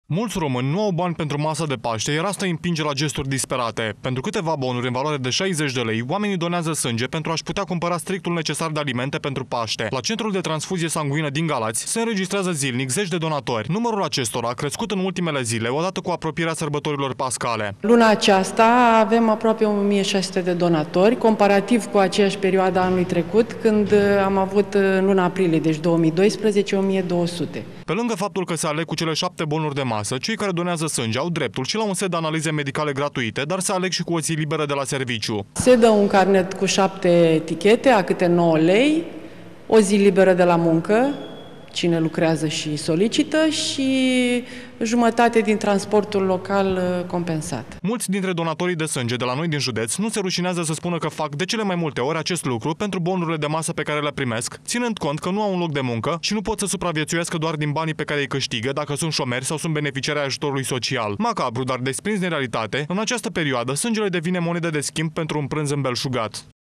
Mulți români nu au bani pentru masa de Paște, iar asta îi împinge la gesturi disperate. Pentru câteva bonuri în valoare de 60 de lei, oamenii donează sânge pentru a-și putea cumpăra strictul necesar de alimente pentru Paște. La Centrul de Transfuzie Sanguină din Galați se înregistrează zilnic zeci de donatori. Numărul acestora a crescut în ultimele zile, odată cu apropierea sărbătorilor pascale. Luna aceasta avem aproape 1600 de donatori, comparativ cu aceeași perioadă a anului trecut, când am avut în luna aprilie, deci 2012, 1200. Pe lângă faptul că se aleg cu cele 7 bonuri de masă, cei care donează sânge au dreptul și la un set de analize medicale gratuite, dar se aleg și cu o zi liberă de la serviciu. Se dă un carnet cu 7 etichete, a câte 9 lei, o zi liberă de la muncă, cine lucrează și solicită, și jumătate din transportul local compensat. Mulți dintre donatorii de sânge de la noi din județ nu se rușinează să spună că fac de cele mai multe ori acest lucru pentru bonurile de masă pe care le primesc, ținând cont că nu au un loc de muncă și nu pot să supraviețuiască doar din banii pe care îi câștigă dacă sunt șomeri sau sunt beneficiari ai ajutorului social. Macabru, dar desprins din realitate, în această perioadă sângele devine monedă de schimb pentru un prânz îmbelșugat.